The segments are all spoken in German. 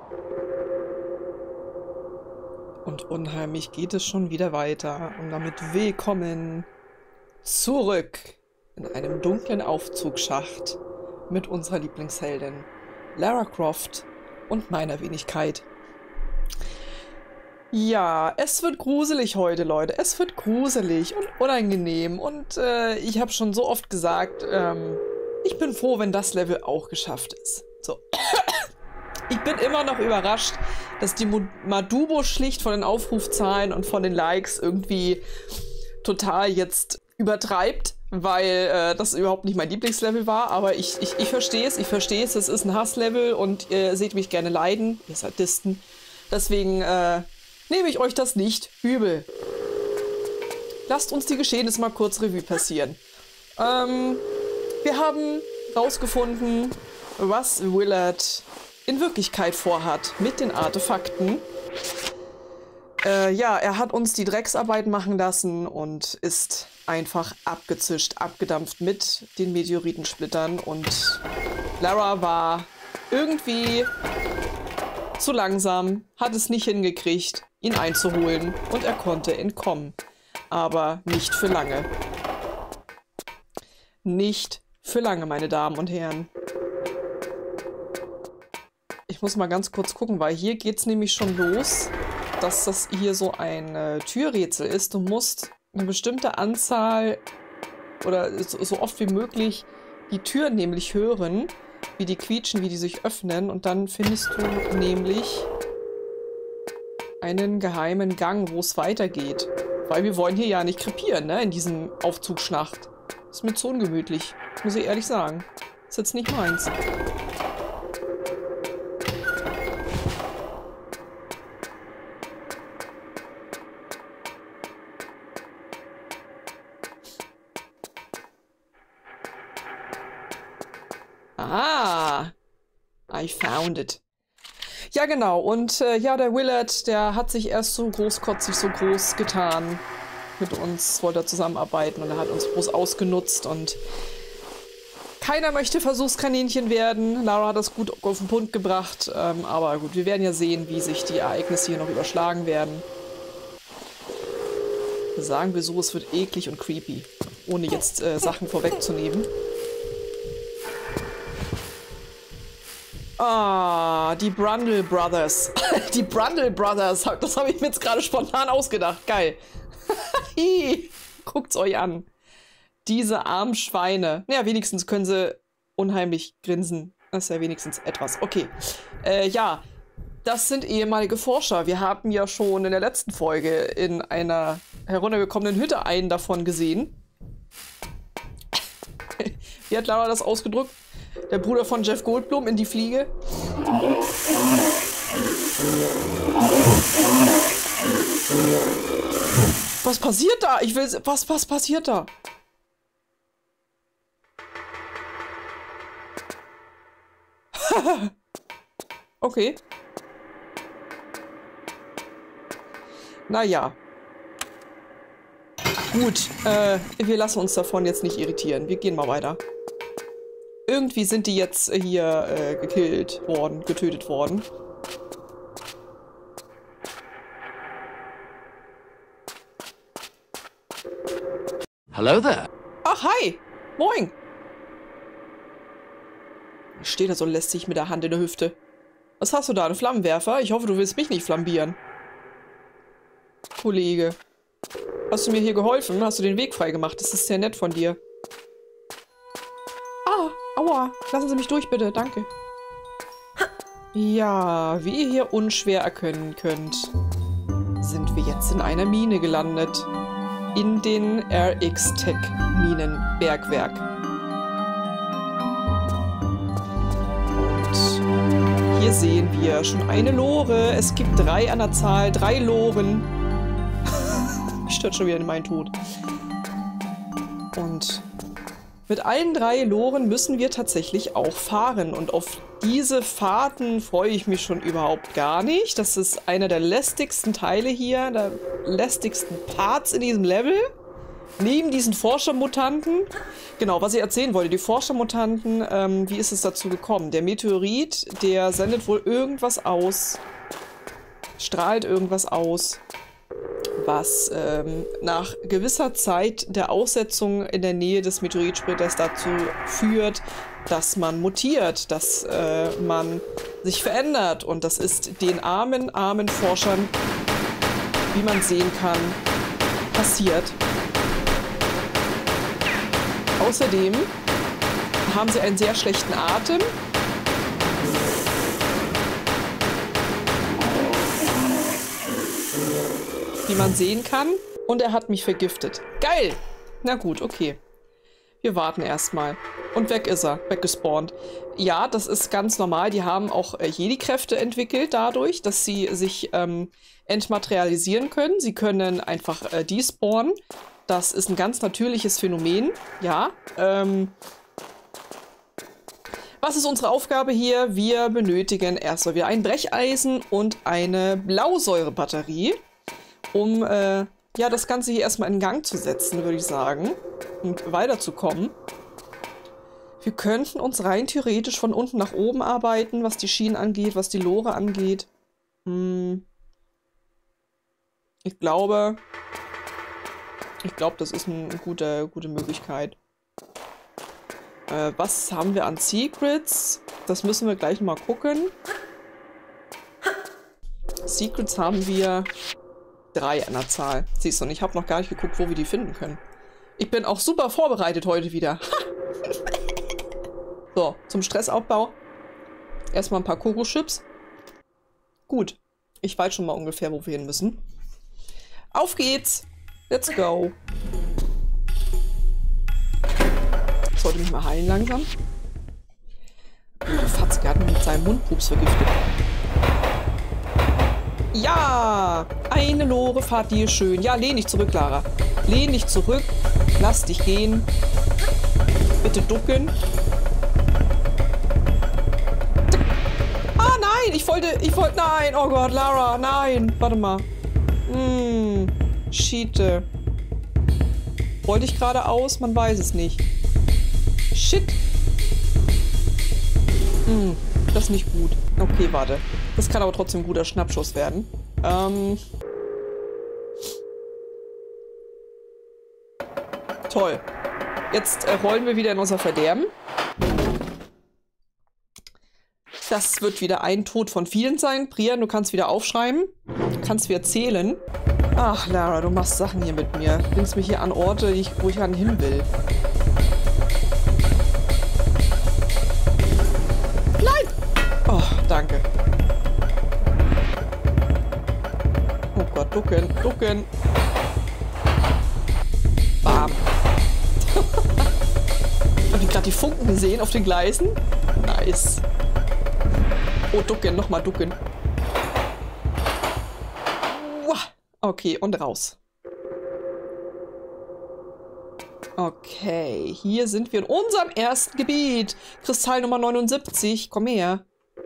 Und unheimlich geht es schon wieder weiter. Und damit willkommen zurück in einem dunklen Aufzugsschacht mit unserer Lieblingsheldin Lara Croft und meiner Wenigkeit. Ja, es wird gruselig heute, Leute. Es wird gruselig und unangenehm. Und ich habe schon so oft gesagt, ich bin froh, wenn das Level auch geschafft ist. So. Ich bin immer noch überrascht, dass die Madubo schlicht von den Aufrufzahlen und von den Likes irgendwie total jetzt übertreibt, weil das überhaupt nicht mein Lieblingslevel war. Aber ich verstehe es, es ist ein Hasslevel und ihr seht mich gerne leiden, ihr Sadisten. Deswegen nehme ich euch das nicht übel. Lasst uns die Geschehnisse mal kurz Revue passieren. Wir haben rausgefunden, was Willard in Wirklichkeit vorhat mit den Artefakten. Ja, er hat uns die Drecksarbeit machen lassen und ist einfach abgezischt, abgedampft mit den Meteoritensplittern. Und Lara war irgendwie zu langsam, hat es nicht hingekriegt, ihn einzuholen und er konnte entkommen. Aber nicht für lange. Nicht für lange, meine Damen und Herren. Ich muss mal ganz kurz gucken, weil hier geht es nämlich schon los, dass das hier so ein Türrätsel ist. Du musst eine bestimmte Anzahl oder so oft wie möglich die Türen nämlich hören, wie die quietschen, wie die sich öffnen. Und dann findest du nämlich einen geheimen Gang, wo es weitergeht. Weil wir wollen hier ja nicht krepieren, ne, in diesem Aufzugsschacht. Ist mir zu ungemütlich, muss ich ehrlich sagen. Ist jetzt nicht meins. Ah, I found it. Ja, genau. Und ja, der Willard, der hat sich erst so großkotzig, so groß getan. Mit uns wollte er zusammenarbeiten und er hat uns groß ausgenutzt. Und keiner möchte Versuchskaninchen werden. Lara hat das gut auf den Punkt gebracht. Aber gut, wir werden ja sehen, wie sich die Ereignisse hier noch überschlagen werden. Sagen wir so, es wird eklig und creepy. Ohne jetzt Sachen vorwegzunehmen. Ah, die Brundle Brothers. Die Brundle Brothers. Das habe ich mir jetzt gerade spontan ausgedacht. Geil. Guckt's euch an. Diese armen Schweine. Ja, wenigstens können sie unheimlich grinsen. Das ist ja wenigstens etwas. Okay. Ja, das sind ehemalige Forscher. Wir haben ja schon in der letzten Folge in einer heruntergekommenen Hütte einen davon gesehen. Wie hat Lara das ausgedrückt? Der Bruder von Jeff Goldblum in die Fliege. Was passiert da? Ich will... Was passiert da? Okay. Naja. Gut, wir lassen uns davon jetzt nicht irritieren. Wir gehen mal weiter. Irgendwie sind die jetzt hier getötet worden. Hello there. Ach, hi. Moin. Steht da so lästig mit der Hand in der Hüfte. Was hast du da, einen Flammenwerfer? Ich hoffe, du willst mich nicht flambieren. Kollege. Hast du mir hier geholfen? Hast du den Weg freigemacht? Das ist sehr nett von dir. Ah, aua. Lassen Sie mich durch, bitte. Danke. Ja, wie ihr hier unschwer erkennen könnt, sind wir jetzt in einer Mine gelandet. In den RX-Tech-Minenbergwerk. Und hier sehen wir schon eine Lore. Es gibt 3 an der Zahl. 3 Loren. Mich stört schon wieder in meinen Tod. Und mit allen 3 Loren müssen wir tatsächlich auch fahren. Und auf diese Fahrten freue ich mich schon überhaupt gar nicht. Das ist einer der lästigsten Teile hier, der lästigsten Parts in diesem Level. neben diesen Forschermutanten, genau, was ich erzählen wollte, die Forschermutanten, wie ist es dazu gekommen? Der Meteorit, der sendet wohl irgendwas aus, strahlt irgendwas aus, was nach gewisser Zeit der Aussetzung in der Nähe des Meteoritsplitters dazu führt, dass man mutiert, dass man sich verändert. Und das ist den armen Forschern, wie man sehen kann, passiert. Außerdem haben sie einen sehr schlechten Atem. Wie man sehen kann. Und er hat mich vergiftet. Geil! Na gut, okay. Wir warten erstmal. Und weg ist er. Weggespawnt. Ja, das ist ganz normal. Die haben auch Jedi-Kräfte entwickelt dadurch, dass sie sich entmaterialisieren können. Sie können einfach despawnen. Das ist ein ganz natürliches Phänomen. Ja. Was ist unsere Aufgabe hier? Wir benötigen erstmal wieder ein Brecheisen und eine Blausäurebatterie, um ja, das Ganze hier erstmal in Gang zu setzen, würde ich sagen. Und weiterzukommen. Wir könnten uns rein theoretisch von unten nach oben arbeiten, was die Schienen angeht, was die Lore angeht. Ich glaube, das ist eine gute Möglichkeit. Was haben wir an Secrets? Das müssen wir gleich mal gucken. Secrets haben wir 3 an der Zahl. Siehst du, und ich habe noch gar nicht geguckt, wo wir die finden können. Ich bin auch super vorbereitet heute wieder. So, zum Stressaufbau. Erstmal ein paar Koko-Chips. Gut. Ich weiß schon mal ungefähr, wo wir hin müssen. Auf geht's! Let's go! Ich sollte mich mal heilen langsam. Der Fatzke hat mich mit seinem Mundpups vergiftet. Ja! Eine Lore, fahrt die schön. Ja, lehn dich zurück, Lara. Lehn dich zurück. Lass dich gehen. Bitte ducken. Ah, nein! Ich wollte, nein! Oh Gott, Lara, nein! Warte mal. Schiete. Wollte ich geradeaus? Man weiß es nicht. Shit. Das ist nicht gut. Okay, warte. Das kann aber trotzdem ein guter Schnappschuss werden. Toll. Jetzt rollen wir wieder in unser Verderben. Das wird wieder ein Tod von vielen sein. Brian, du kannst wieder aufschreiben. Du kannst wieder zählen. Ach, Lara, du machst Sachen hier mit mir. Du bringst mich hier an Orte, wo ich hin will. Nein! Oh, danke. Oh Gott, ducken, ducken. Bam. Habt ihr gerade die Funken gesehen auf den Gleisen? Nice. Oh, ducken, nochmal ducken. Okay, und raus. Okay, hier sind wir in unserem ersten Gebiet. Kristall Nummer 79. Komm her.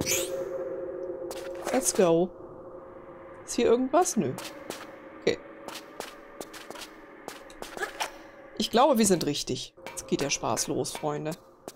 Let's go. Ist hier irgendwas? Nö. Okay. Ich glaube, wir sind richtig. Jetzt geht der Spaß los, Freunde.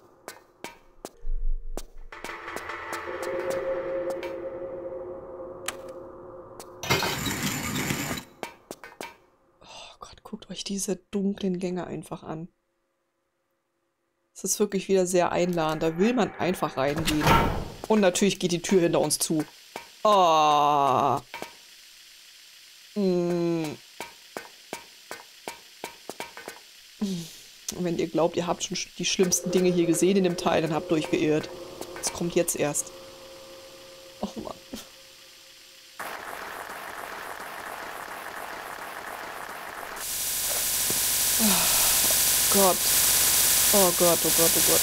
Guckt euch diese dunklen Gänge einfach an. Es ist wirklich wieder sehr einladend. Da will man einfach reingehen. Und natürlich geht die Tür hinter uns zu. Oh. Und wenn ihr glaubt, ihr habt schon die schlimmsten Dinge hier gesehen in dem Teil, dann habt ihr euch geirrt. Das kommt jetzt erst. Oh Mann. Gott. Oh Gott, oh Gott, oh Gott.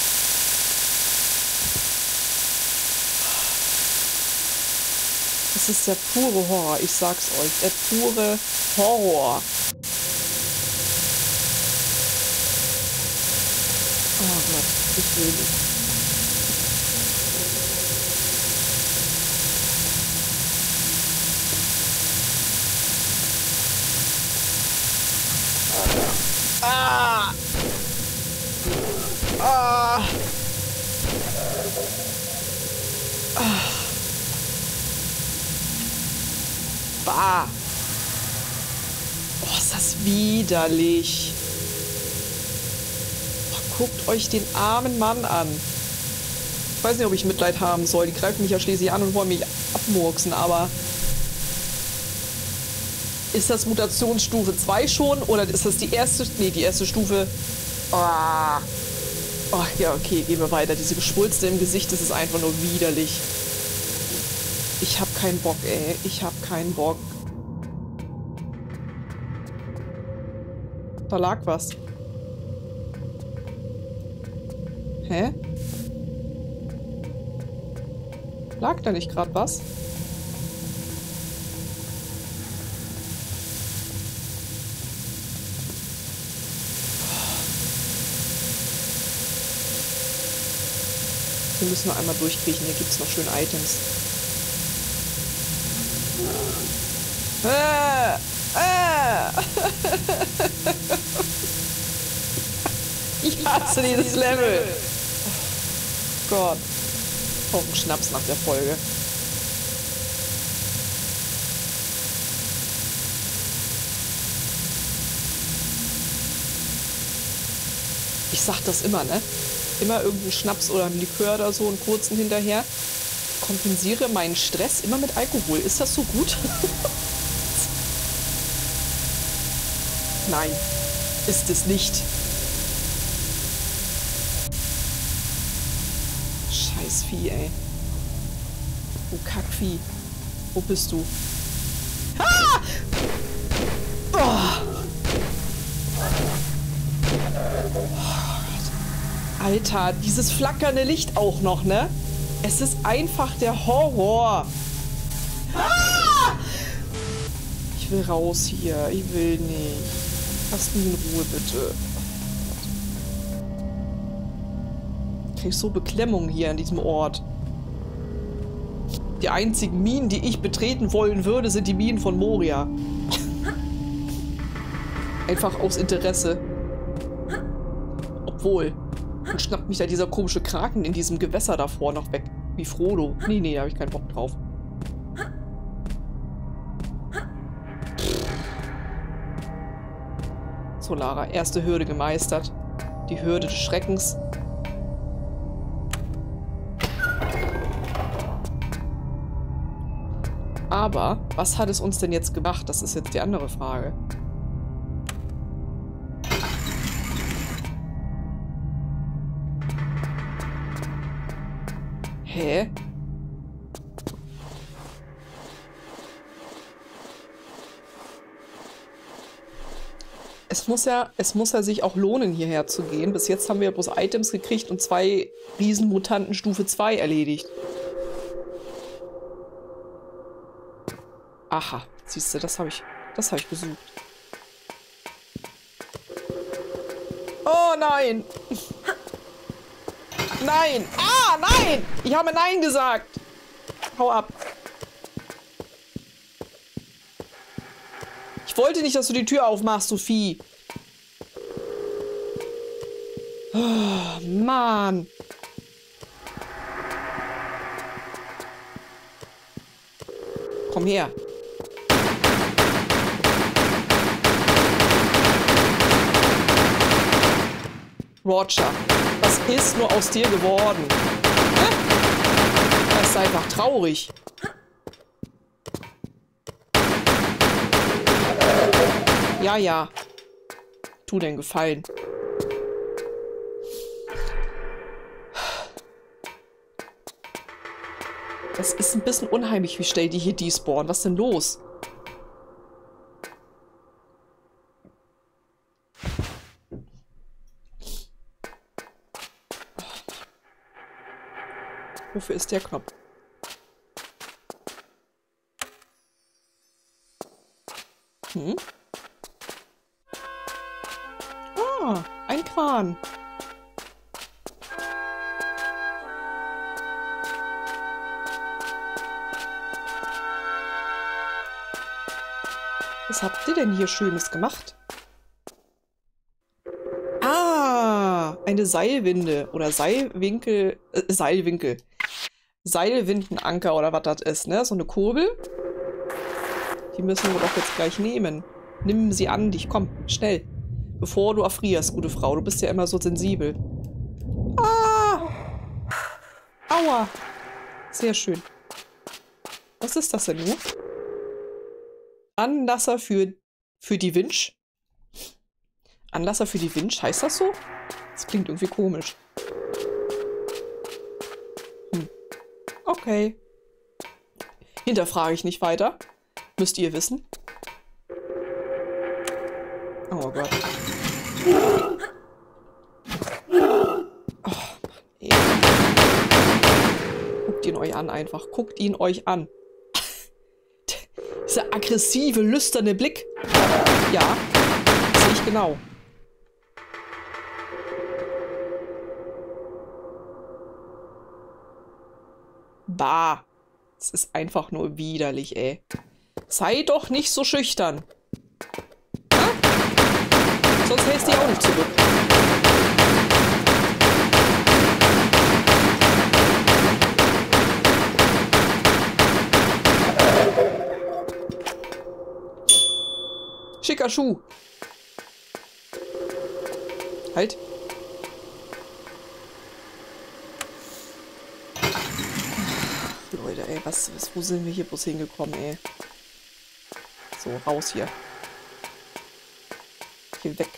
Das ist der pure Horror, ich sag's euch. Der pure Horror. Oh Gott, ich will nicht. Ah! Ah! Ah! Bah! Oh, ist das widerlich. Oh, guckt euch den armen Mann an. Ich weiß nicht, ob ich Mitleid haben soll. Die greifen mich ja schließlich an und wollen mich abmurksen, aber... Ist das Mutationsstufe 2 schon? Oder ist das die erste... Nee, die erste Stufe... Ah. Oh, ja, okay, gehen wir weiter. Diese Geschwulste im Gesicht, das ist einfach nur widerlich. Ich hab keinen Bock, ey. Ich hab keinen Bock. Da lag was. Hä? Lag da nicht gerade was? Wir müssen noch einmal durchkriechen. Hier gibt es noch schöne Items. Ich hasse dieses Level. Oh Gott. Auf einen Schnaps nach der Folge. Ich sag das immer, ne? Immer irgendeinen Schnaps oder einen Likör oder so, einen kurzen hinterher. Kompensiere meinen Stress immer mit Alkohol. Ist das so gut? Nein, ist es nicht. Scheiß Vieh, ey. Du Kackvieh. Wo bist du? Ah! Oh! Alter, dieses flackernde Licht auch noch, ne? Es ist einfach der Horror. Ah! Ich will raus hier. Ich will nicht. Lasst mich in Ruhe, bitte. Ich krieg so Beklemmung hier an diesem Ort. Die einzigen Minen, die ich betreten wollen würde, sind die Minen von Moria. Einfach aus Interesse. Obwohl... Und schnappt mich da dieser komische Kraken in diesem Gewässer davor noch weg. Wie Frodo. Nee, da habe ich keinen Bock drauf. So, Lara. Erste Hürde gemeistert. Die Hürde des Schreckens. Aber, was hat es uns denn jetzt gemacht? Das ist jetzt die andere Frage. Hä? Es muss ja sich auch lohnen, hierher zu gehen. Bis jetzt haben wir bloß Items gekriegt und 2 Riesenmutanten Stufe 2 erledigt. Aha, siehst du, das habe ich gesucht. Oh nein! Nein! Ah, nein! Ich habe Nein gesagt! Hau ab. Ich wollte nicht, dass du die Tür aufmachst, du Vieh. Oh, Mann. Komm her. Roger, was ist nur aus dir geworden? Das ist einfach traurig. Ja. Tu den Gefallen. Das ist ein bisschen unheimlich, wie schnell die hier despawnen. Was ist denn los? Wofür ist der Knopf? Ah, ein Kran. Was habt ihr denn hier Schönes gemacht? eine Seilwinde oder Seilwinkel, Seilwinkel. Seilwindenanker oder was das ist, ne? So eine Kurbel. Die müssen wir doch jetzt gleich nehmen. Nimm sie an dich, komm, schnell. Bevor du erfrierst, gute Frau. Du bist ja immer so sensibel. Ah! Aua! Sehr schön. Was ist das denn nur? Anlasser für die Winch? Anlasser für die Winch, heißt das so? Das klingt irgendwie komisch. Okay. Hinterfrage ich nicht weiter. Müsst ihr wissen. Oh Gott. Oh, ey. Guckt ihn euch an einfach. Guckt ihn euch an. Dieser aggressive, lüsterne Blick. Ja, sehe ich genau. Bah. Es ist einfach nur widerlich, ey. Sei doch nicht so schüchtern. Ha? Sonst hältst du dich auch nicht zurück. Schicker Schuh. Halt. Leute, ey, wo sind wir hier bloß hingekommen, ey? So, raus hier. Geh weg.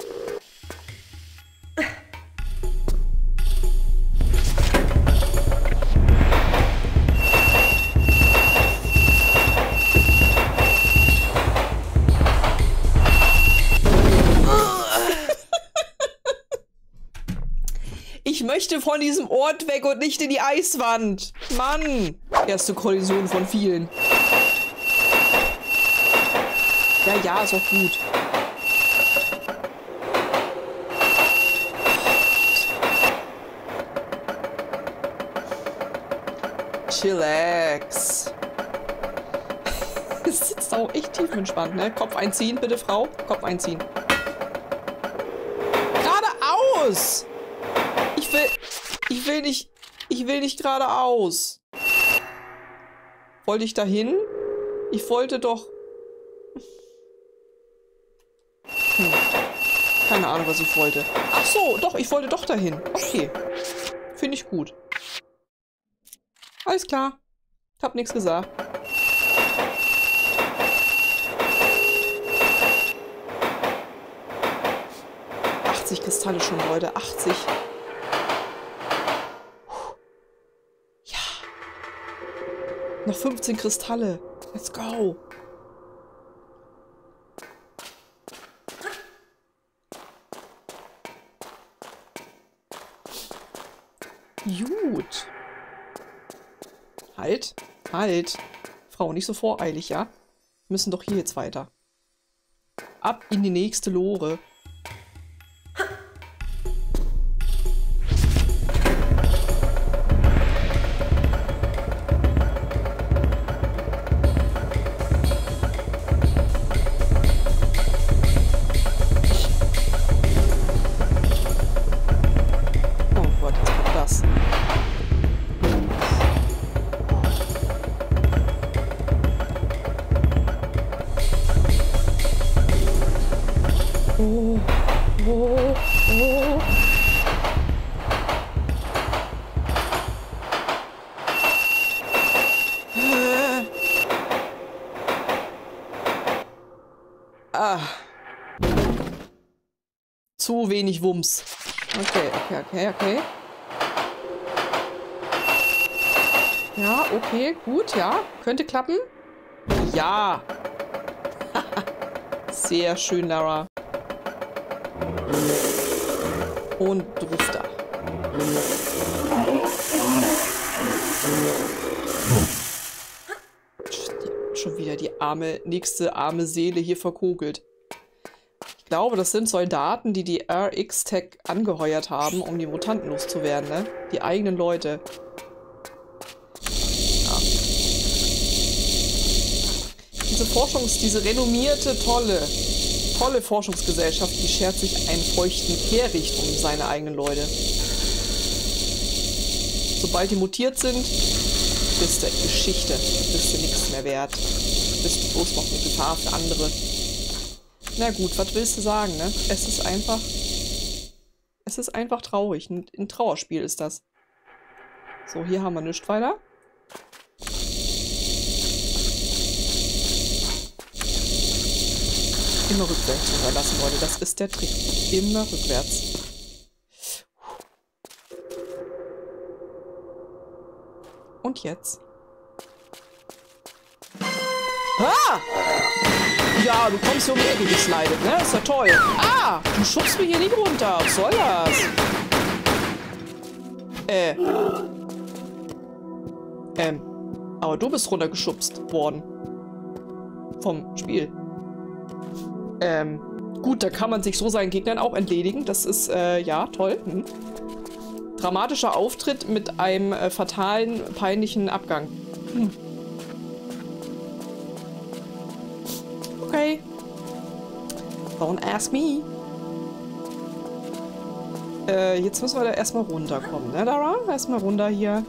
Ich möchte von diesem Ort weg und nicht in die Eiswand. Mann! Erste Kollision von vielen. Ja, ja, ist auch gut. Chillax. Es sitzt auch echt tiefenentspannt, ne? Kopf einziehen, bitte, Frau. Kopf einziehen. Geradeaus! Ich will nicht geradeaus. Wollte ich dahin? Ich wollte doch... Keine Ahnung, was ich wollte. Ach so, doch, ich wollte doch dahin. Okay. Finde ich gut. Alles klar. Hab nichts gesagt. Kristalle schon, Leute. 80. Ja. Noch 15 Kristalle. Let's go. Gut. Halt. Halt. Frau, nicht so voreilig, ja? Wir müssen doch hier jetzt weiter. Ab in die nächste Lore. Zu wenig Wumms. Okay. Ja, okay, gut, ja. Könnte klappen. Ja. Sehr schön, Lara. Und Drifter. Schon wieder die nächste arme Seele hier verkogelt. Ich glaube, das sind Soldaten, die die RX-Tech angeheuert haben, um die Mutanten loszuwerden, ne? Die eigenen Leute. Ja. Diese renommierte, tolle tolle Forschungsgesellschaft, die schert sich einen feuchten Kehricht um seine eigenen Leute. Sobald die mutiert sind, bist du Geschichte. Bist du nichts mehr wert. Bist du bloß noch eine Gefahr für andere. Na gut, was willst du sagen, ne? Es ist einfach traurig. Ein Trauerspiel ist das. So, hier haben wir nichts weiter. Immer rückwärts unterlassen, Leute. Das ist der Trick. Immer rückwärts. Und jetzt? Ah! Ja, du kommst hier um die Ecke geslidet, ne? Ist ja toll. Ah! Du schubst mir hier nicht runter. Was soll das? Aber du bist runtergeschubst worden. Vom Spiel. Gut, da kann man sich so seinen Gegnern auch entledigen. Das ist, ja, toll. Hm. Dramatischer Auftritt mit einem fatalen, peinlichen Abgang. Hm. Okay. Don't ask me. Jetzt müssen wir da erstmal runterkommen, ne, Dara? Erstmal runter hier.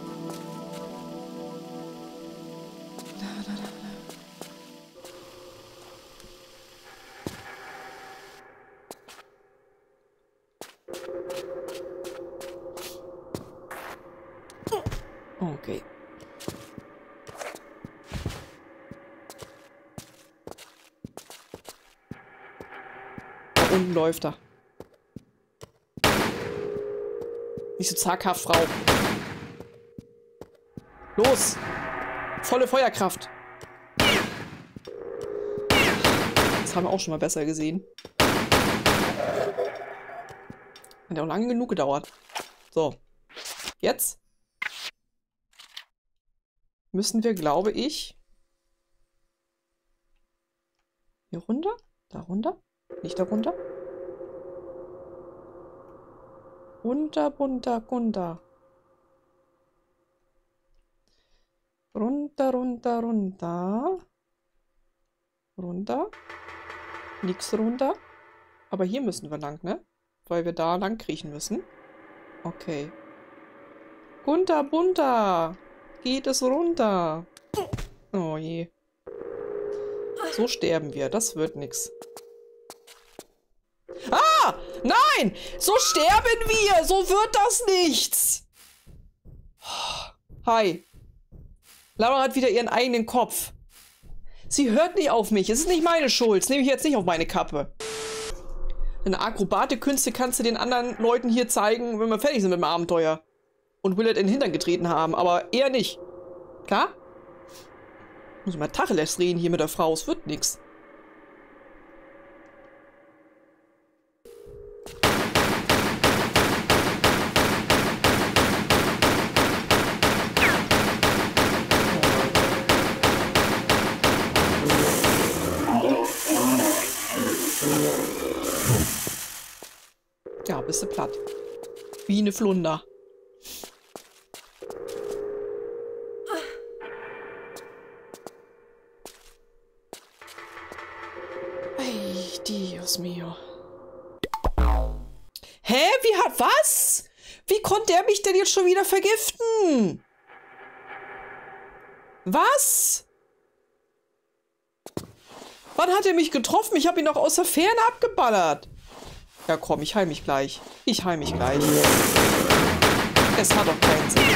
Okay. Da unten läuft er. Nicht so zaghaft, Frau. Los! Volle Feuerkraft. Das haben wir auch schon mal besser gesehen. Hat ja auch lange genug gedauert. So. Jetzt müssen wir, glaube ich, hier runter? Da runter? Nicht da runter? Runter, runter, runter. Runter, runter, runter. Runter. Nix runter. Aber hier müssen wir lang, ne? Weil wir da lang kriechen müssen. Okay. Runter, bunter. Geht es runter. Oh je. So sterben wir. Das wird nix. Ah! Nein! So sterben wir! So wird das nichts! Hi. Laura hat wieder ihren eigenen Kopf. Sie hört nicht auf mich. Es ist nicht meine Schuld. Das nehme ich jetzt nicht auf meine Kappe. Eine Akrobatik-Künste kannst du den anderen Leuten hier zeigen, wenn wir fertig sind mit dem Abenteuer. Und Willard in den Hintern getreten haben, aber eher nicht. Klar? Muss ich mal Tacheles reden hier mit der Frau. Es wird nix. Ja, bist du platt. Wie eine Flunder. Ay, Dios mio. Hä? Was? Wie konnte er mich denn jetzt schon wieder vergiften? Was? Wann hat er mich getroffen? Ich habe ihn doch aus der Ferne abgeballert. Ja komm, ich heil mich gleich. Ich heil mich gleich. Es hat doch keinen Sinn.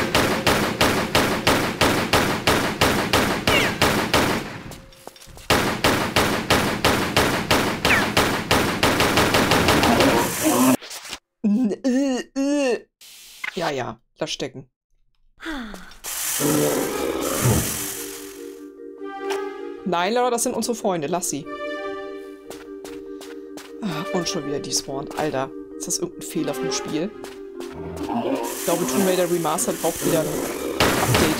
Ja, ja, lass stecken. Nein, Laura, das sind unsere Freunde. Lass sie. Und schon wieder despawned. Alter, ist das irgendein Fehler vom Spiel? Ich glaube, Tomb Raider Remastered braucht wieder ein Update.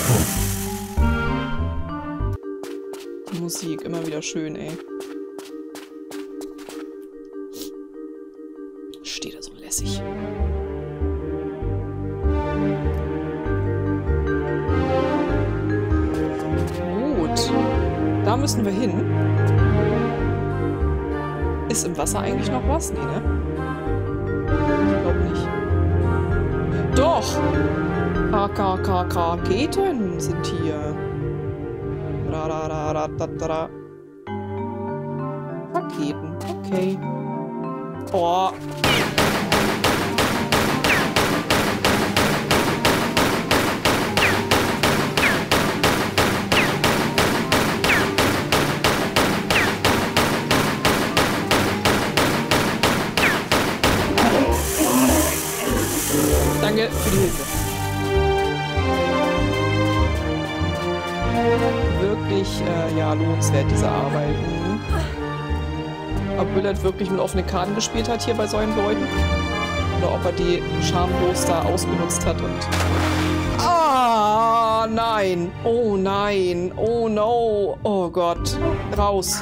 Die Musik, immer wieder schön, ey. mäßig. Gut. Da müssen wir hin. Ist im Wasser eigentlich noch was? Nee, ne? Ich glaube nicht. Doch! Raketen sind hier. Raketen, okay. Oh. Danke für die Hilfe. Wirklich, ja, lohnenswert, diese Arbeit. Ob Willard wirklich mit offenen Karten gespielt hat hier bei solchen Leuten. Oder ob er die schamlos da ausgenutzt hat und... Ah, nein. Oh, nein. Oh, no. Oh Gott. Raus.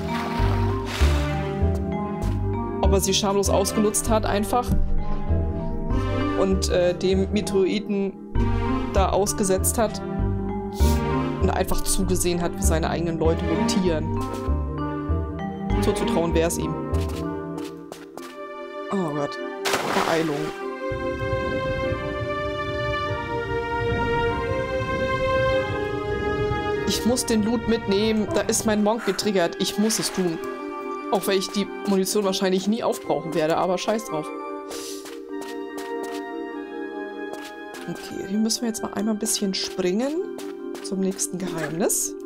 Ob er sie schamlos ausgenutzt hat, einfach. Und dem Meteoriten da ausgesetzt hat. Und einfach zugesehen hat, wie seine eigenen Leute rotieren. Zuzutrauen wäre es ihm. Oh Gott. Beeilung. Ich muss den Loot mitnehmen. Da ist mein Monk getriggert. Ich muss es tun. Auch wenn ich die Munition wahrscheinlich nie aufbrauchen werde, aber scheiß drauf. Okay, hier müssen wir jetzt mal einmal ein bisschen springen zum nächsten Geheimnis.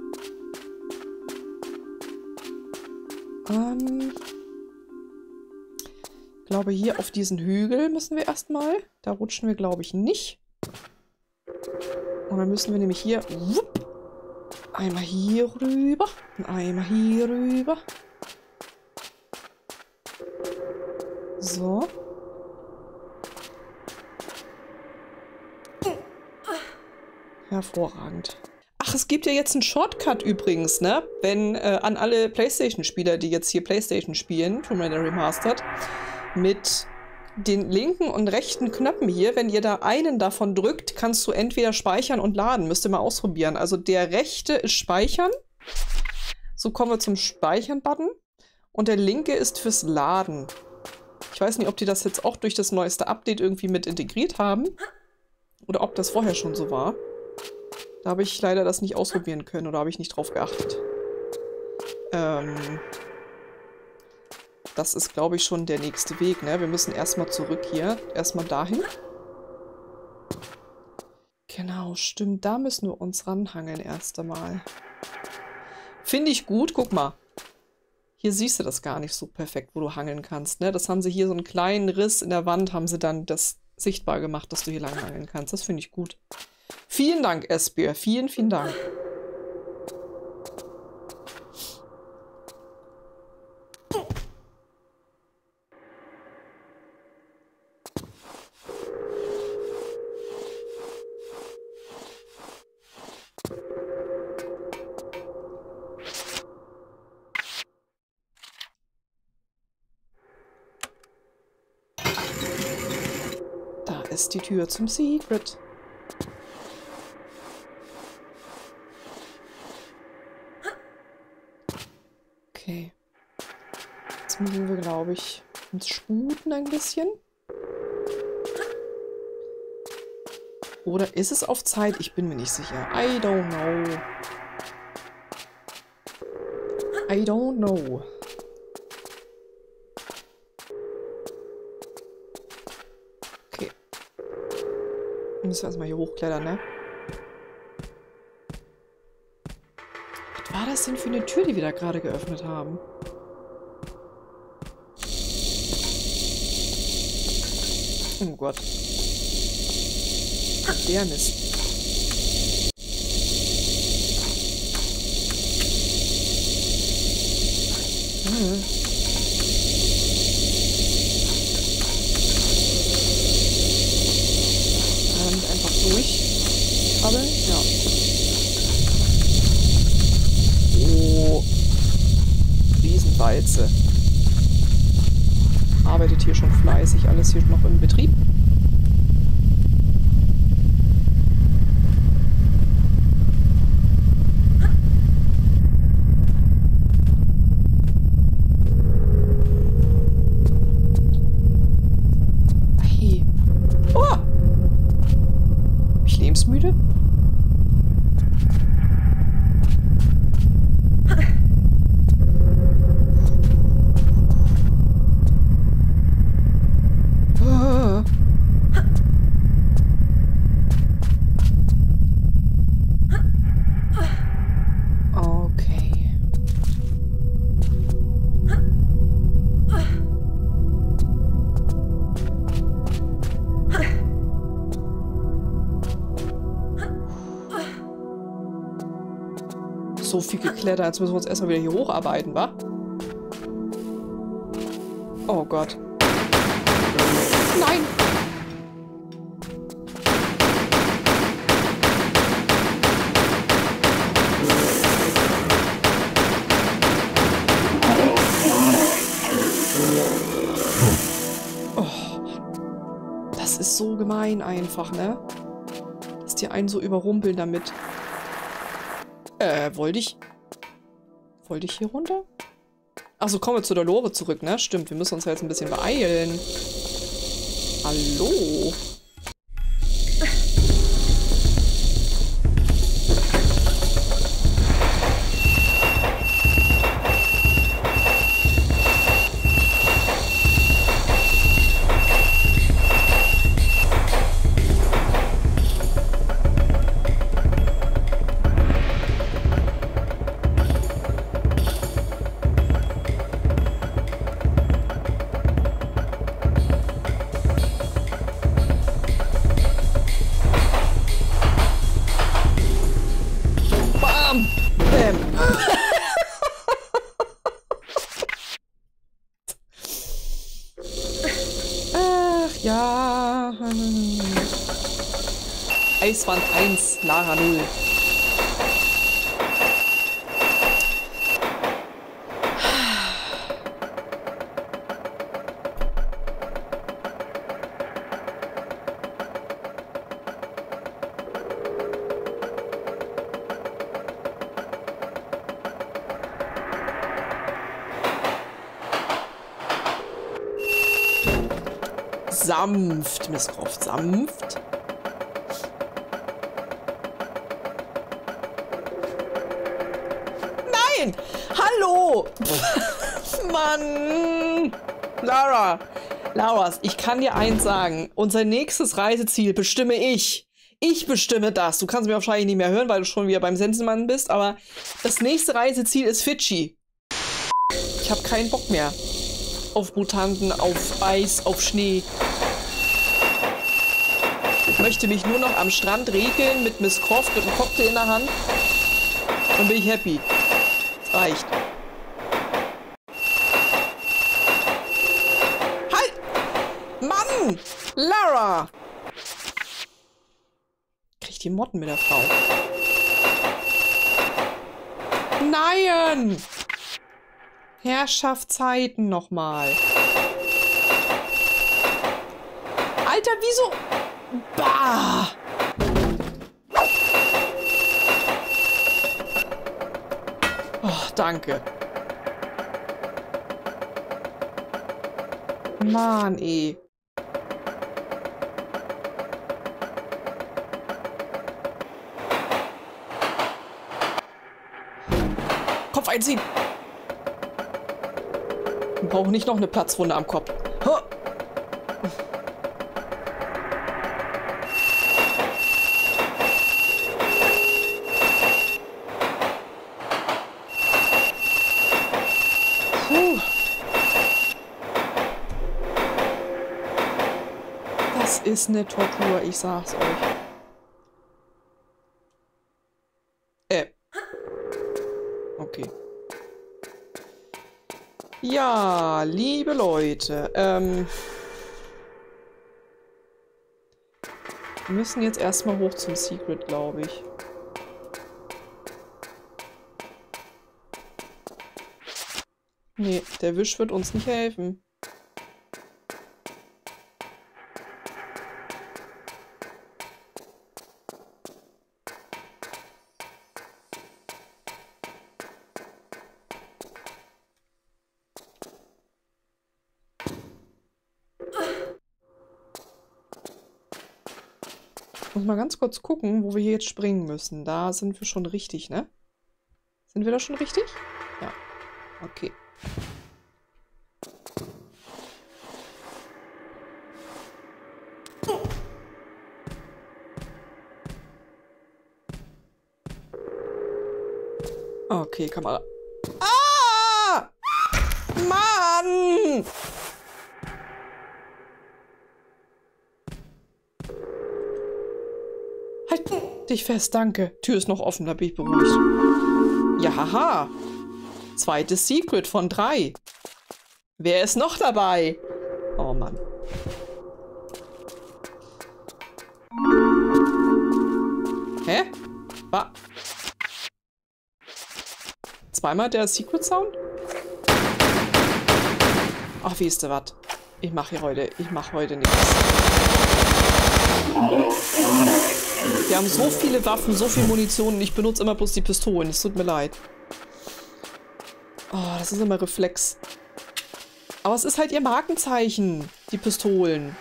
Ich glaube, hier auf diesen Hügel müssen wir erstmal. Da rutschen wir, glaube ich, nicht. Und dann müssen wir nämlich hier einmal hier rüber und einmal hier rüber. So. Hervorragend. Ach, es gibt ja jetzt einen Shortcut übrigens, ne? Wenn an alle PlayStation-Spieler, die jetzt hier PlayStation spielen, Tomb Raider Remastered, mit den linken und rechten Knöpfen hier, wenn ihr da einen davon drückt, kannst du entweder speichern und laden. Müsst ihr mal ausprobieren. Also der rechte ist Speichern. So kommen wir zum Speichern-Button. Und der linke ist fürs Laden. Ich weiß nicht, ob die das jetzt auch durch das neueste Update irgendwie mit integriert haben. Oder ob das vorher schon so war. Da habe ich leider das nicht ausprobieren können oder habe ich nicht drauf geachtet. Das ist, glaube ich, schon der nächste Weg, ne? Wir müssen erstmal zurück hier. Erstmal dahin. Genau, stimmt. Da müssen wir uns ranhangeln erst einmal. Finde ich gut. Guck mal. Hier siehst du das gar nicht so perfekt, wo du hangeln kannst, ne? Das haben sie hier so einen kleinen Riss in der Wand, haben sie dann das sichtbar gemacht, dass du hier lang hangeln kannst. Das finde ich gut. Vielen Dank, Esbjörn. Vielen, vielen Dank. Da ist die Tür zum Secret. Okay. Jetzt müssen wir, glaube ich, uns sputen ein bisschen. Oder ist es auf Zeit? Ich bin mir nicht sicher. I don't know. I don't know. Okay. Müssen wir erstmal hier hochklettern, ne? Was war das denn für eine Tür, die wir da gerade geöffnet haben? Oh Gott. Der Mist. Einfach durchkrabbeln. Ja. Oh. Riesenwalze. arbeitet hier schon fleißig. Alles hier noch in Betrieb. Hey. Oh! Bin ich lebensmüde? So viel geklettert, jetzt müssen wir uns erstmal wieder hier hocharbeiten, wa? Oh Gott. Nein! Oh. Das ist so gemein einfach, ne? Dass die einen so überrumpeln damit. Wollte ich hier runter? Achso, kommen wir zu der Lore zurück, ne? Stimmt, wir müssen uns ja jetzt ein bisschen beeilen. Hallo? Ach ja. Eiswand 1, Lara 0. Sanft, Miss Croft, sanft. Nein! Hallo! Mann! Lara! Lara, ich kann dir eins sagen. Unser nächstes Reiseziel bestimme ich. Ich bestimme das. Du kannst mich wahrscheinlich nicht mehr hören, weil du schon wieder beim Sensenmann bist, aber das nächste Reiseziel ist Fidschi. Ich habe keinen Bock mehr. Auf Mutanten, auf Eis, auf Schnee. Ich möchte mich nur noch am Strand regeln mit Miss Croft mit einem Cocktail in der Hand. Dann bin ich happy. Das reicht. Halt! Mann! Lara! Krieg ich die Motten mit der Frau? Nein! Herrschaftszeiten nochmal. Alter, wieso? Bah! Oh, danke. Mann, ey. Kopf einziehen. Wir brauchen nicht noch eine Platzwunde am Kopf. Huh. Das ist eine Tortur, ich sag's euch. Okay. Ja, liebe Leute, wir müssen jetzt erstmal hoch zum Secret, glaube ich. Nee, der Wisch wird uns nicht helfen. Ich muss mal ganz kurz gucken, wo wir hier jetzt springen müssen. Da sind wir schon richtig, ne? Sind wir da schon richtig? Ja. Okay. Okay, Kamera. Ah! Mann! Halt dich fest, danke. Tür ist noch offen, da bin ich beruhigt. Ja, haha. Zweites Secret von 3. Wer ist noch dabei? Oh Mann. Hä? War... Zweimal der Secret Sound? Ach, wie ist der was? Ich mache heute nichts. Wir haben so viele Waffen, so viel Munition und ich benutze immer bloß die Pistolen. Es tut mir leid. Oh, das ist immer Reflex. Aber es ist halt ihr Markenzeichen, die Pistolen.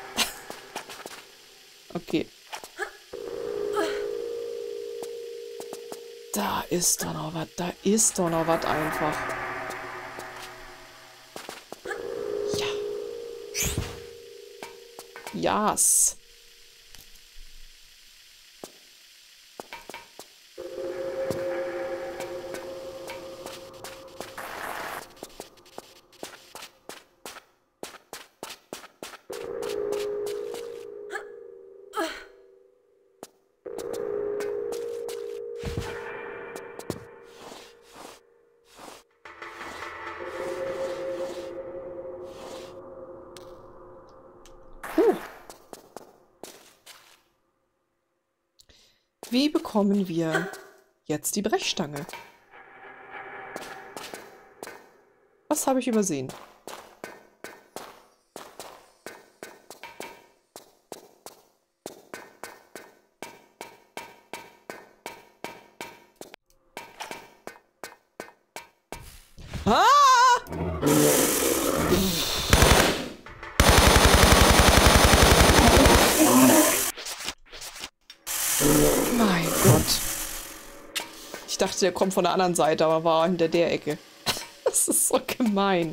Okay. Da ist doch noch was. Da ist doch noch was einfach. Ja. Yes. Wie bekommen wir jetzt die Brechstange? Was habe ich übersehen? Ah! Mein Gott. Ich dachte, der kommt von der anderen Seite, aber war hinter der Ecke. Das ist so gemein.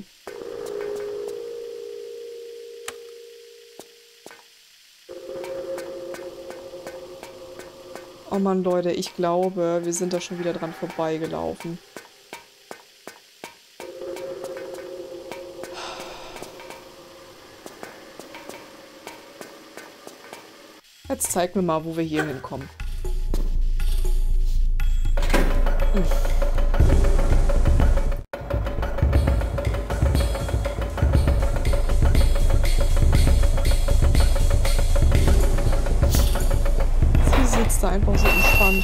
Oh Mann, Leute, ich glaube, wir sind da schon wieder dran vorbeigelaufen. Jetzt zeig mir mal, wo wir hier hinkommen. Sie sitzt da einfach so entspannt.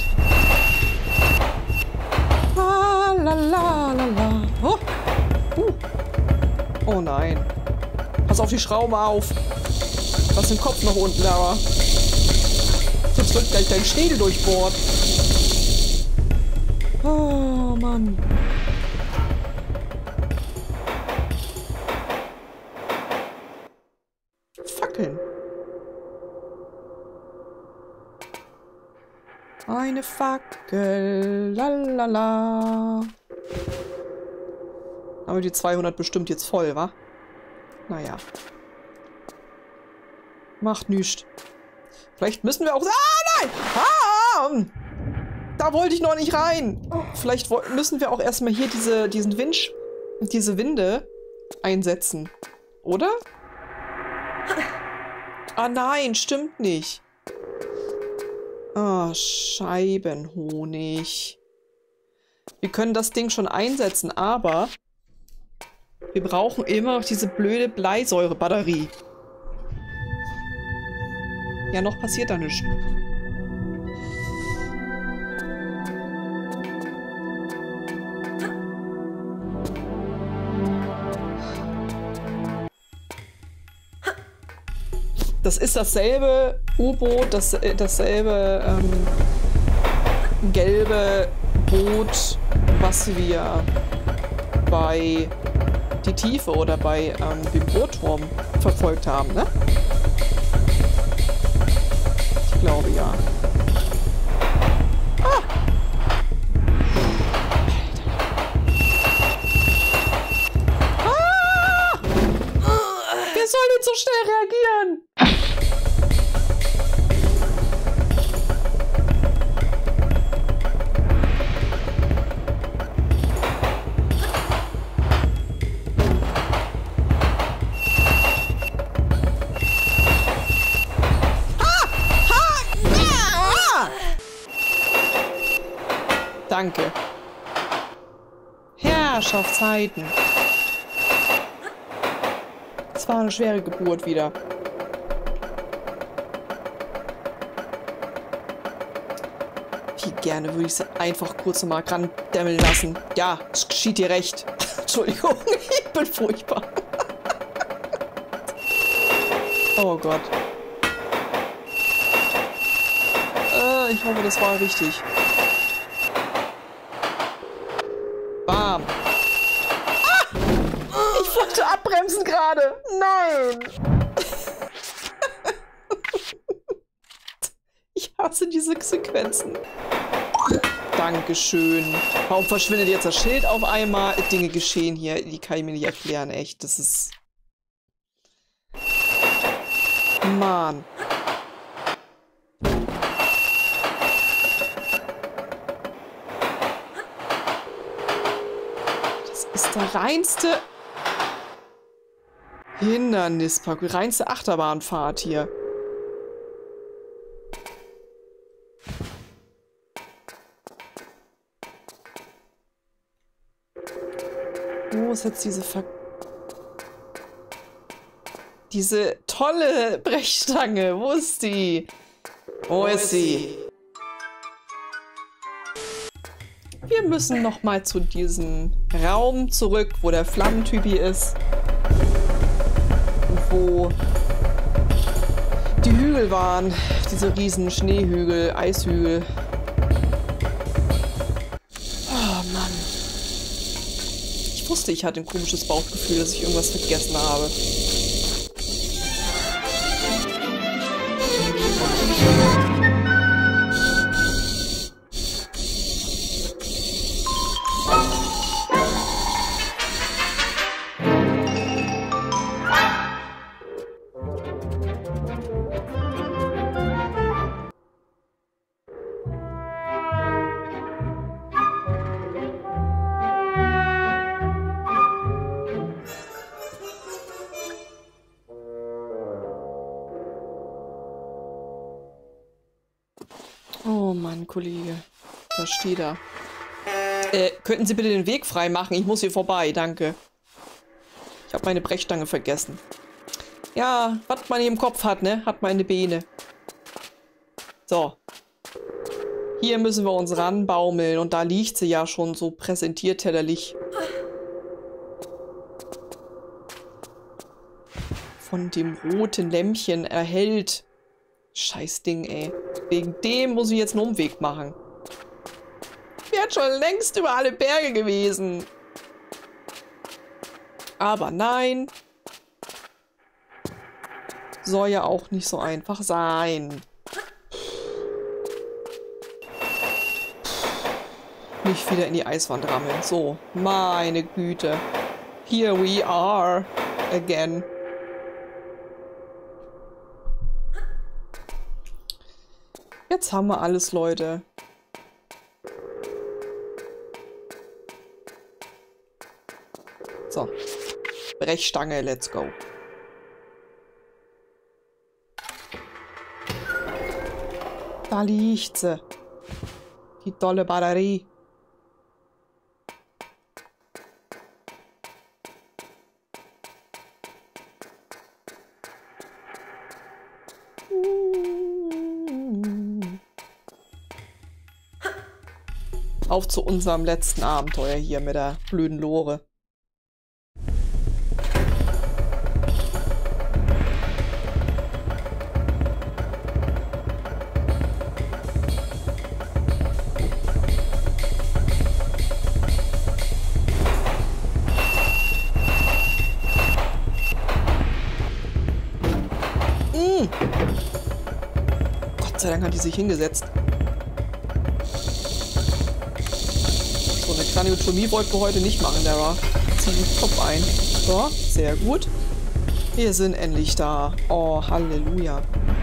Ah, la, la, la, la. Oh. Oh nein. Pass auf die Schrauben auf. Lass den Kopf nach unten, aber... Jetzt wird gleich dein Schädel durchbohrt. Oh, Mann. Fackeln. Eine Fackel. Lalala. Aber die 200 bestimmt jetzt voll, wa? Naja. Macht nichts. Vielleicht müssen wir auch... Ah, nein! Ah! Da wollte ich noch nicht rein. Vielleicht müssen wir auch erstmal hier diese Winde einsetzen. Oder? Ah, nein, stimmt nicht. Ah, Scheibenhonig. Wir können das Ding schon einsetzen, aber wir brauchen immer noch diese blöde Bleisäurebatterie. Ja, noch passiert da nichts. Das ist dasselbe U-Boot, dasselbe gelbe Boot, was wir bei Die Tiefe oder bei dem Bootturm verfolgt haben, ne? Ich glaube ja. Ah! Ah! Wer soll denn so schnell reagieren? Danke. Herrschaftszeiten. Es war eine schwere Geburt wieder. Wie gerne würde ich sie einfach kurz mal ran dämmeln lassen. Ja, es geschieht dir recht. Entschuldigung, ich bin furchtbar. Oh Gott. Ich hoffe, das war richtig. Bam. Ah! Ich wollte abbremsen gerade. Nein. Ich hasse diese Sequenzen. Dankeschön. Warum verschwindet jetzt das Schild auf einmal? Dinge geschehen hier. Die kann ich mir nicht erklären, echt. Das ist... Mann. Ist der reinste Hindernisparcours, reinste Achterbahnfahrt hier. Wo ist jetzt diese tolle Brechstange? Wo ist die? Wo ist sie? Wir müssen noch mal zu diesem Raum zurück, wo der Flammentypi ist. Und wo die Hügel waren. Diese riesen Schneehügel, Eishügel. Oh Mann. Ich wusste, ich hatte ein komisches Bauchgefühl, dass ich irgendwas vergessen habe. Oh Mann, Kollege. Da steht er. Könnten Sie bitte den Weg frei machen? Ich muss hier vorbei, danke. Ich habe meine Brechstange vergessen. Ja, was man hier im Kopf hat, ne? Hat meine Beine. So. Hier müssen wir uns ranbaumeln. Und da liegt sie ja schon so präsentiertellerlich. Von dem roten Lämpchen erhellt. Scheiß Ding, ey. Wegen dem muss ich jetzt einen Umweg machen. Ich wäre schon längst über alle Berge gewesen. Aber nein. Soll ja auch nicht so einfach sein. Nicht wieder in die Eiswand rammeln. So, meine Güte. Here we are. Again. Jetzt haben wir alles, Leute. So. Brechstange, let's go. Da liegt sie. Die tolle Batterie. Auf zu unserem letzten Abenteuer hier mit der blöden Lore. Gott sei Dank hat die sich hingesetzt. So, eine Kraniotomie wollten wir heute nicht machen, Lara. Zieh den Kopf ein. So, sehr gut. Wir sind endlich da. Oh, Halleluja.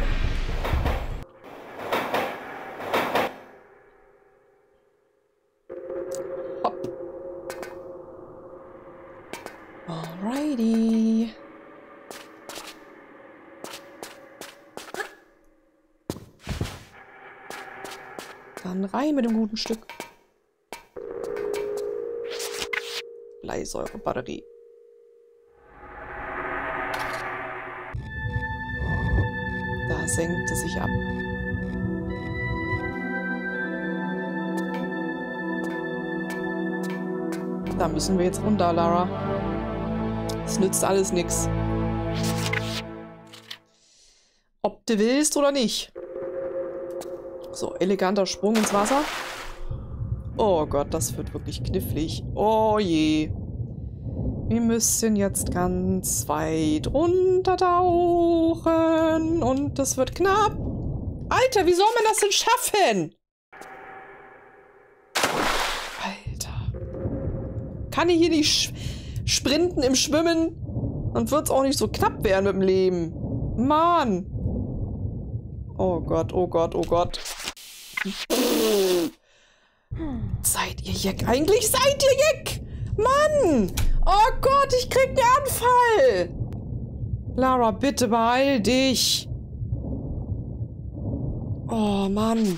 Hopp. Alrighty. Dann rein mit dem guten Stück. Bleisäurebatterie. Da senkt es sich ab. Da müssen wir jetzt runter, Lara. Es nützt alles nichts. Ob du willst oder nicht. So, eleganter Sprung ins Wasser. Oh Gott, das wird wirklich knifflig. Oh je. Wir müssen jetzt ganz weit runtertauchen. Und das wird knapp. Alter, wie soll man das denn schaffen? Alter. Kann ich hier nicht sprinten im Schwimmen? Dann wird es auch nicht so knapp werden mit dem Leben. Mann. Oh Gott, oh Gott, oh Gott. Seid ihr Jeck? Eigentlich seid ihr Jeck! Mann! Oh Gott, ich krieg einen Anfall! Lara, bitte beeil dich! Oh Mann.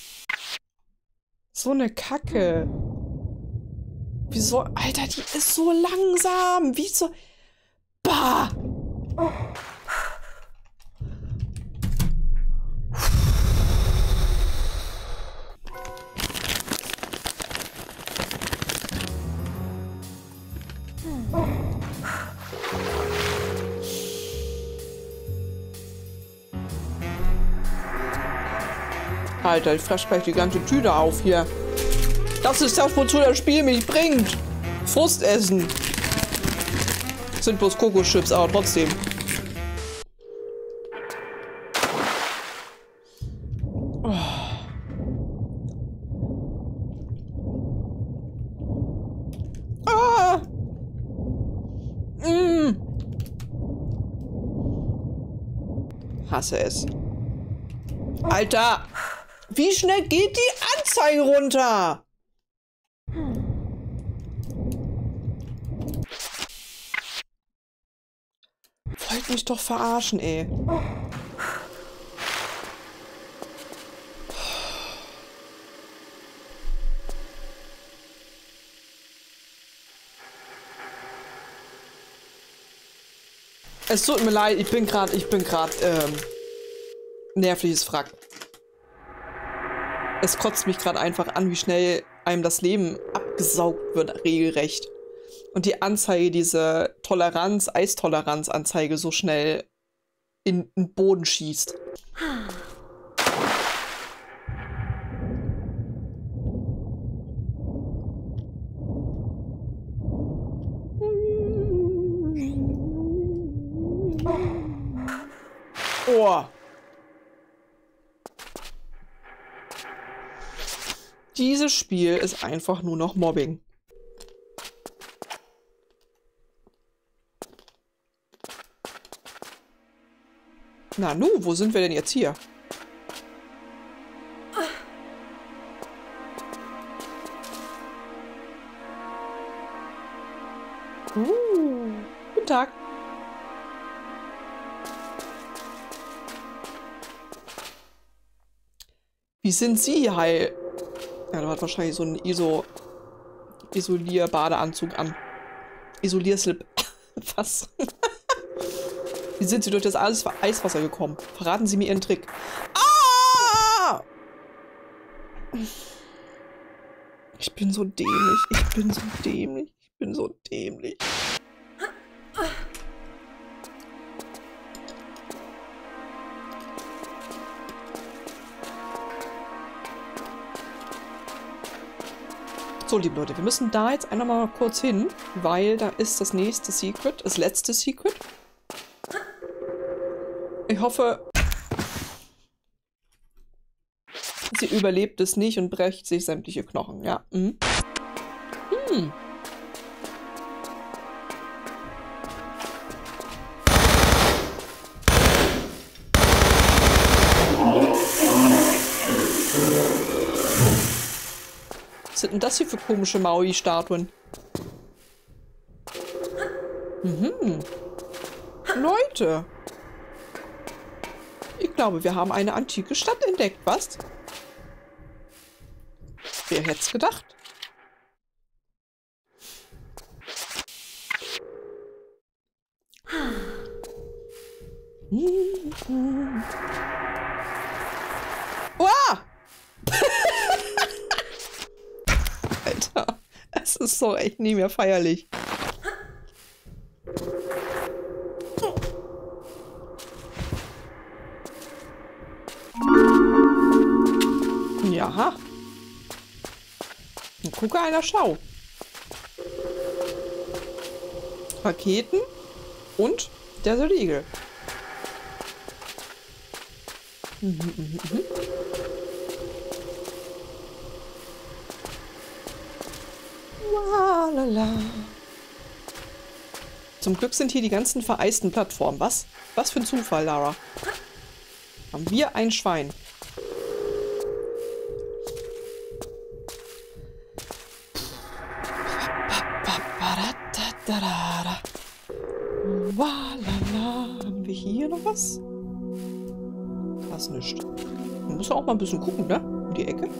So eine Kacke. Wieso? Alter, die ist so langsam. Wieso? Bah! Oh. Alter, ich fress gleich die ganze Tüte auf hier. Das ist das, wozu das Spiel mich bringt. Frust essen. Sind bloß Kokoschips, aber trotzdem. Oh. Ah. Hasse es. Alter! Wie schnell geht die Anzeige runter? Wollt mich doch verarschen, ey. Es tut mir leid, ich bin gerade nervliches Wrack. Es kotzt mich gerade einfach an, wie schnell einem das Leben abgesaugt wird, regelrecht. Und die Anzeige, diese Eistoleranz-Anzeige so schnell in den Boden schießt. Oh. Dieses Spiel ist einfach nur noch Mobbing. Na nu, wo sind wir denn jetzt hier? Guten Tag. Wie sind Sie heil? Ja, du hast wahrscheinlich so einen Isolier-Badeanzug an. Isolierslip. Was? Wie sind Sie durch das Eiswasser gekommen? Verraten Sie mir Ihren Trick. Ah! Ich bin so dämlich. Ich bin so dämlich. Ich bin so dämlich. So, liebe Leute, wir müssen da jetzt einfach mal kurz hin, weil da ist das nächste Secret, das letzte Secret. Ich hoffe... überlebt es nicht und brecht sich sämtliche Knochen. Ja. Mhm. Hm. Was sind denn das hier für komische Maui-Statuen? Mhm. Leute. Ich glaube, wir haben eine antike Stadt entdeckt, was? Wer hätte es gedacht? Uah! Alter, es ist so echt nie mehr feierlich. Jaha. Und gucke einer, schau. Raketen und der Igel. Zum Glück sind hier die ganzen vereisten Plattformen. Was? Was für ein Zufall, Lara. Haben wir ein Schwein. Haben wir hier noch was? Da ist nichts. Man muss ja auch mal ein bisschen gucken, ne? Um die Ecke.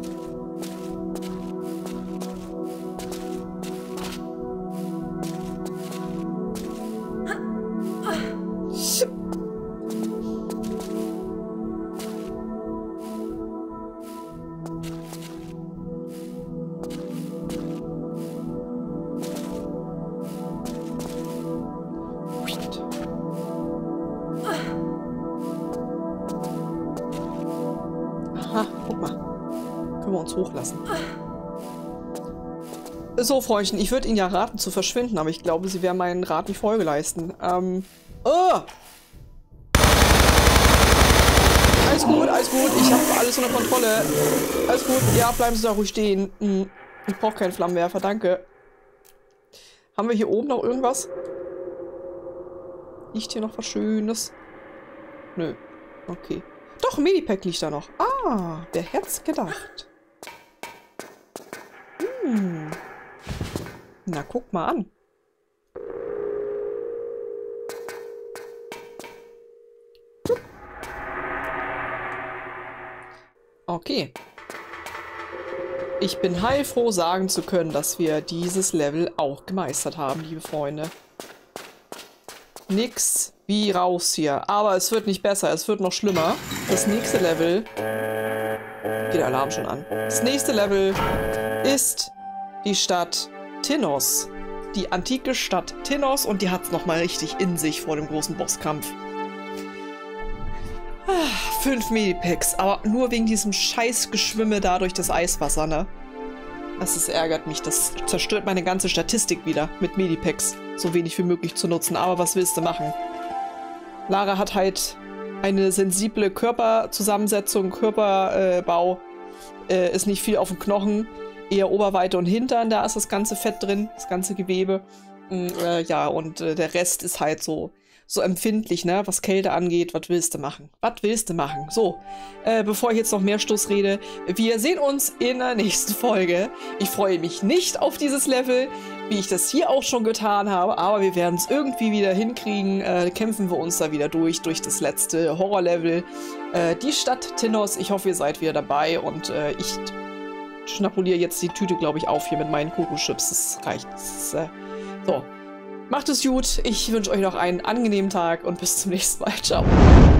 Guck mal. Können wir uns hochlassen. So, Freundchen, ich würde Ihnen ja raten zu verschwinden, aber ich glaube, Sie werden meinen Rat nicht Folge leisten. Oh! Alles gut, alles gut. Ich habe alles unter Kontrolle. Alles gut. Ja, bleiben Sie da ruhig stehen. Ich brauche keinen Flammenwerfer, danke. Haben wir hier oben noch irgendwas? Liegt hier noch was Schönes? Nö. Okay. Doch, ein Medipack liegt da noch. Ah, wer hätte es gedacht? Na, guck mal an. Okay. Ich bin heilfroh, sagen zu können, dass wir dieses Level auch gemeistert haben, liebe Freunde. Nix wie raus hier. Aber es wird nicht besser, es wird noch schlimmer. Das nächste Level... Geht der Alarm schon an. Das nächste Level ist die Stadt Tinos. Die antike Stadt Tinos und die hat es nochmal richtig in sich vor dem großen Bosskampf. 5 Medipacks, aber nur wegen diesem scheiß Geschwimme da durch das Eiswasser, ne? Das ärgert mich. Das zerstört meine ganze Statistik wieder mit Medipacks. So wenig wie möglich zu nutzen. Aber was willst du machen? Lara hat halt eine sensible Körperzusammensetzung, Körperbau. Ist nicht viel auf dem Knochen. Eher Oberweite und Hintern. Da ist das ganze Fett drin. Das ganze Gewebe. Ja, und der Rest ist halt so empfindlich, ne? Was Kälte angeht. Was willst du machen? Was willst du machen? So, bevor ich jetzt noch mehr Stuss rede, wir sehen uns in der nächsten Folge. Ich freue mich nicht auf dieses Level, wie ich das hier auch schon getan habe, aber wir werden es irgendwie wieder hinkriegen. Kämpfen wir uns da wieder durch das letzte Horrorlevel. Die Stadt Tinos. Ich hoffe, ihr seid wieder dabei und ich schnapuliere jetzt die Tüte, glaube ich, auf hier mit meinen Kugelchips. Das reicht. So. Macht es gut, ich wünsche euch noch einen angenehmen Tag und bis zum nächsten Mal. Ciao.